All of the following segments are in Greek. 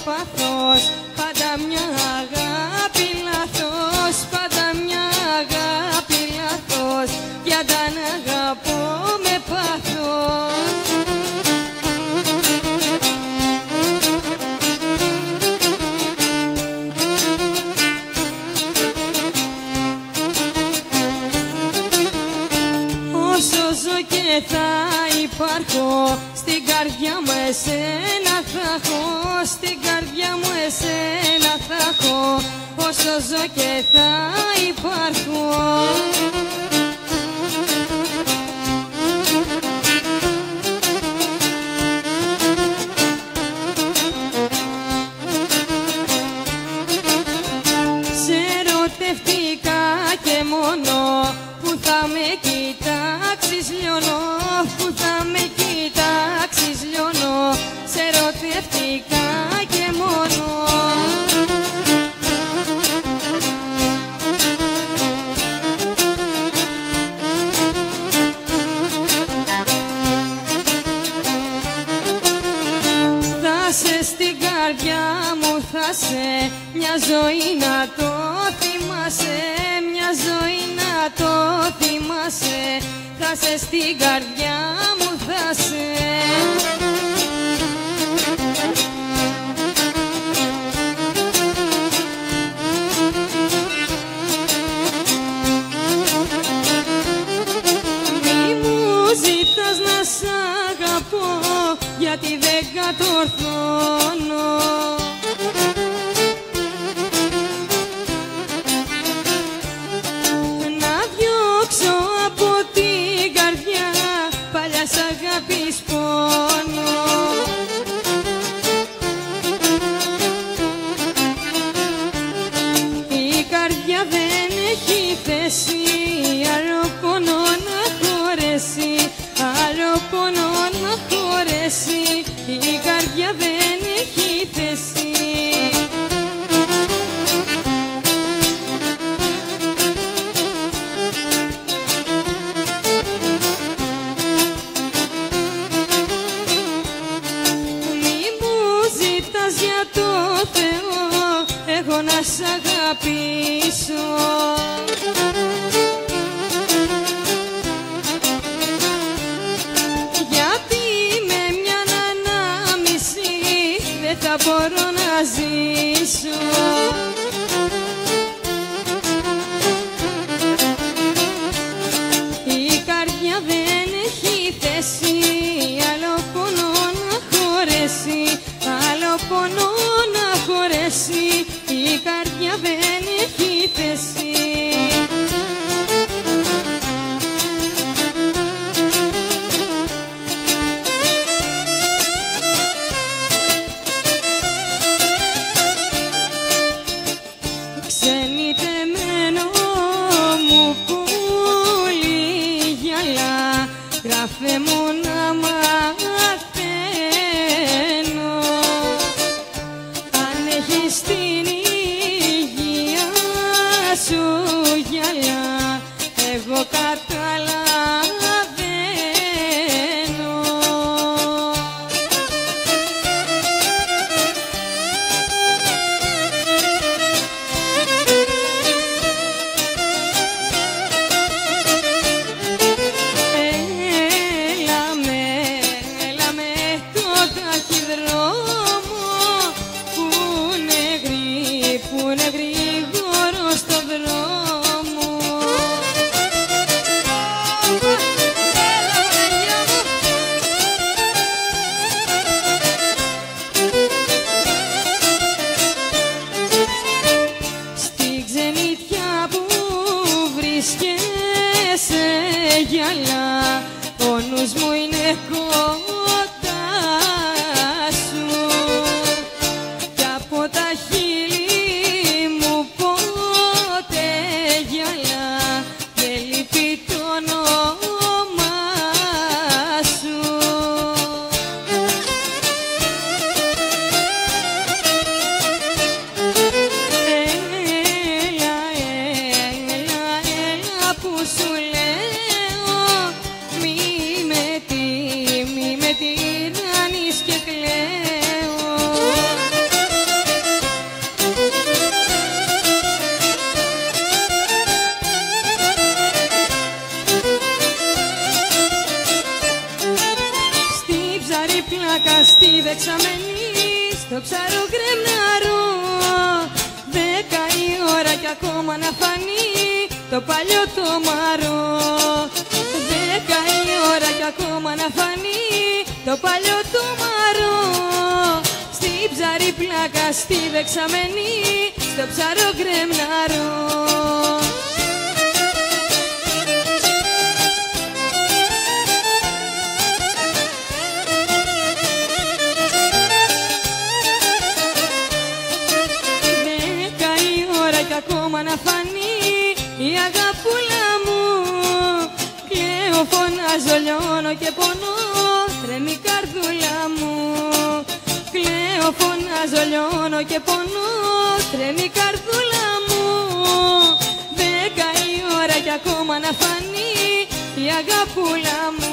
πάθος, πάντα μια αγάπη λάθος, πάντα μια αγάπη λάθος, για να αγαπώ με πάθος. Όσο ζω και θα υπάρχω, στην καρδιά μου εσένα θα έχω, στην καρδιά μου εσένα θα έχω, όσο ζω και θα υπάρχω. Σε ερωτευτικά και μόνο, που θα με κοιτάξεις λιώνω, που θα με κοιτάξεις λιώνω, σε ερωτευτικά και μόνο. Θα σε στην καρδιά μου, θα σε μια ζωή να το θυμάσαι, μια ζωή να το θυμάσαι, θα σε στην καρδιά μου, θα σε. Μη μου ζητάς να σ' αγαπώ, γιατί δεν κατορθώνω. Να διώξω από την καρδιά παλιά σ' αγάπης πόνο. Η καρδιά δεν έχει θέση, άλλο πόνο να χωρέσει, άλλο πόνο να χωρέσει, η καρδιά δεν έχει θέση. Μη μου ζητάς για το Θεό, εγώ να σ' αγαπήσω. Γιατί με μια ανάμιση δεν θα μπορώ να ζήσω. Η καρδιά δεν έχει θέση, άλλο πόνο να χωρέσει, άλλο πόνο να χωρέσει, η καρδιά δεν έχει θέση. ψάρι πλάκα στη δεξαμενή, στο ψαροκρέμναρο. 10 η ώρα κι ακόμα να φανεί το παλιό το μαρό. 10 η ώρα κι ακόμα να φανεί το παλιό το μαρό. Στη ψάρι πλάκα στη δεξαμενή, στο ψαροκρέμναρο. Ακόμα να φανεί η αγάπουλα μου. Κλαίω, φωνάζω, λιώνω και πονώ, τρέμει η καρδούλα μου. Κλαίω, φωνάζω, λιώνω και πονώ, τρέμει η καρδούλα μου. 10 η ώρα κι ακόμα να φανεί η αγάπουλα μου.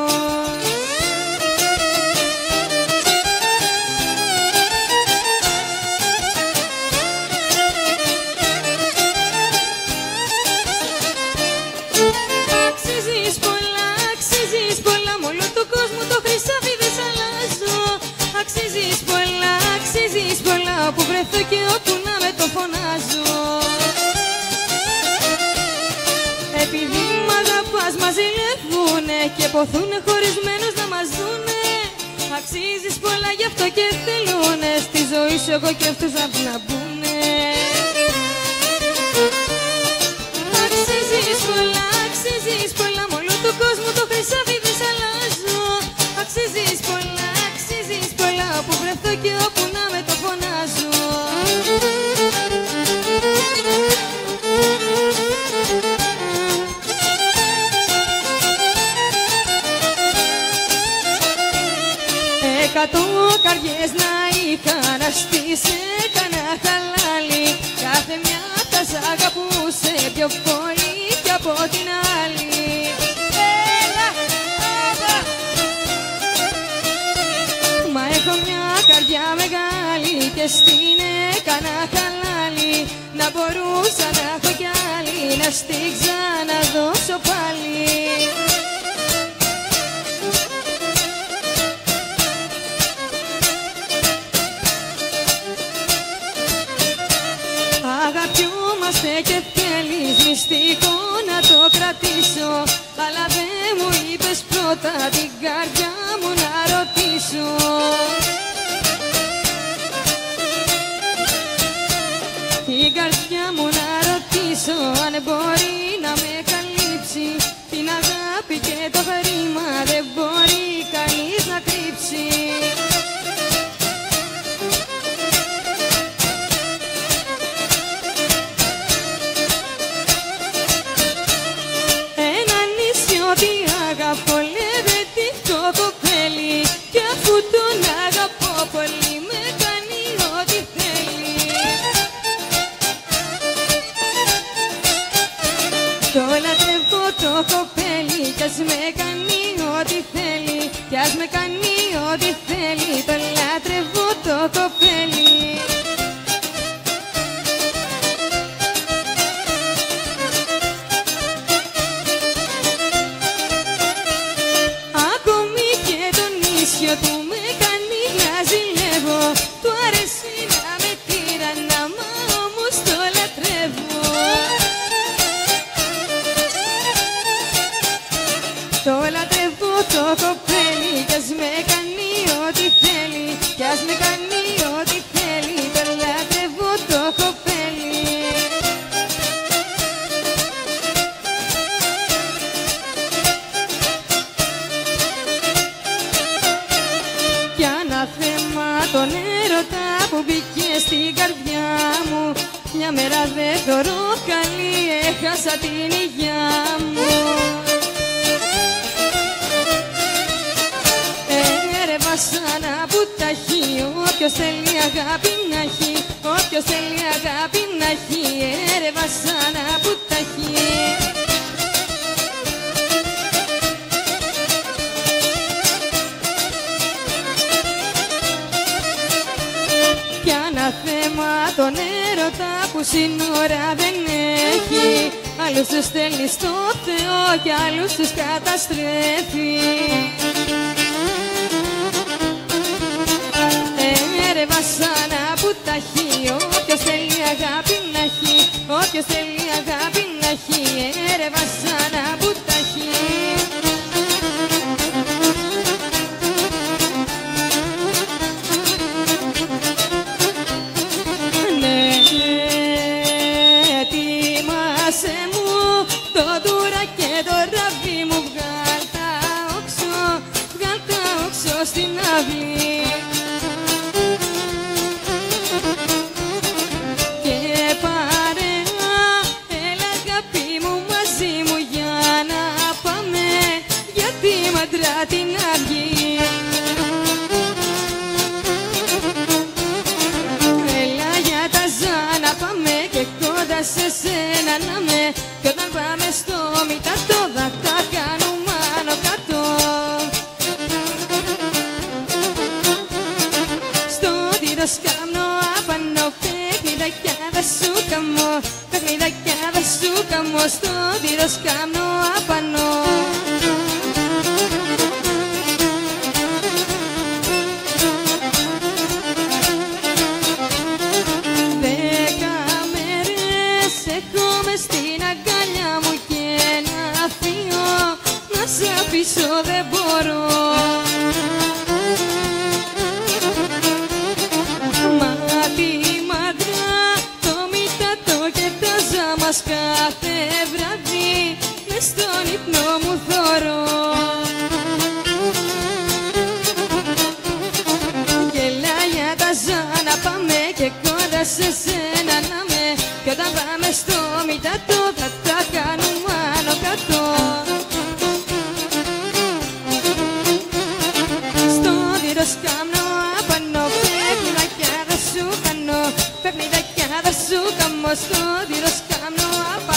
Αξίζεις πολλά, όπου βρεθώ και όπου να με το φωνάζω. Επειδή μ' αγαπάς μας ζηλεύουνε και ποθούνε χωρισμένους να μας δούνε. Αξίζεις πολλά, γι' αυτό και θέλουνε στη ζωή σου εγώ και αυτούς να μπουνε. Αξίζεις πολλά, μ' όλο του κόσμου το χρυσάφι δεν σ' αλλάζω. Αξίζεις πολλά, όπου βρεθώ και όπου να με το φωνάζω. Εκατό καρδιές να είχα να στις έκανα χαλάλι. Κάθε μια τα σ' αγαπούσε πιο πολύ κι από την άλλη. Μα έχω μια καρδιά μεγάλη και στην έκανα χαλάλι. Να μπορούσα να έχω κι άλλη, να στη ξαναδώσω πάλι. Αγαπιόμαστε και θέλεις μυστικό να το κρατήσω. Αλλά δεν μου είπες πρώτα την καρδιά μου να ρωτήσω. Την καρδιά μου να ρωτήσω αν μπορεί να με καλύψει. Την αγάπη και το χρήμα δεν μπορεί κανείς να κρύψει. Ότι αγαπώ λεβετικό κοπέλι κι αφού τον αγαπώ πολύ με κάνει ό,τι θέλει. Το λατρεύω το κοπέλι κι ας με κάνει ό,τι θέλει. Κι ας με κάνει ό,τι θέλει. Το λατρεύω το κοπέλι. Του με κάνει να ζηλεύω. Του αρέσει να με τυραννά, μα όμως το λατρεύω. Το λατρεύω το κοπέλι κι ας με κάνει ό,τι θέλει. Κι ας με κάνει ό,τι θέλει. Το λατρεύω το κοπέλι. Τον έρωτα που μπήκε στην καρδιά μου, μια μέρα δεν θωρώ καλή, έχασα την υγειά μου. Έρευα σαν απουταχή, όποιος θέλει αγάπη να έχει. Όποιος θέλει αγάπη να έχει, έρευα σαν απουταχή. Θέμα τον έρωτα που σύνορα δεν έχει. Άλλους τους στέλνει στο Θεό και άλλους τους καταστρέφει. αυλή. Και παρέα, έλα αγάπη μου μαζί μου για να πάμε για τη μαντρά την αυγή. Έλα για τα ζάνα πάμε και κοντά σε σένα να με. Κι όταν πάμε στο μητατό θα τα κάνουμε άνω κάτω. Στο τύρος κάμνο απάνω, παιχνιδάκια θα σου καμώ. Παιχνιδάκια θα σου καμώ, στο τύρος κάμνο απάνω. Πίσω δεν μπορώ. Μα τη μαντρά, το μητατό και τα ζάμας κάθε βράδυ μες στον ύπνο μου θωρώ. Γελά για τα ζάνα πάμε και κοντά σε σένα να με. Κι όταν πάμε στο μητατό θα τα κάνουμε άνω κάτω. Σκάμνω απάνω, παιχνιδάκια θα σου κάνω. Παιχνιδάκια θα σου κάνω, στο τύρος σκάμνω απάνω.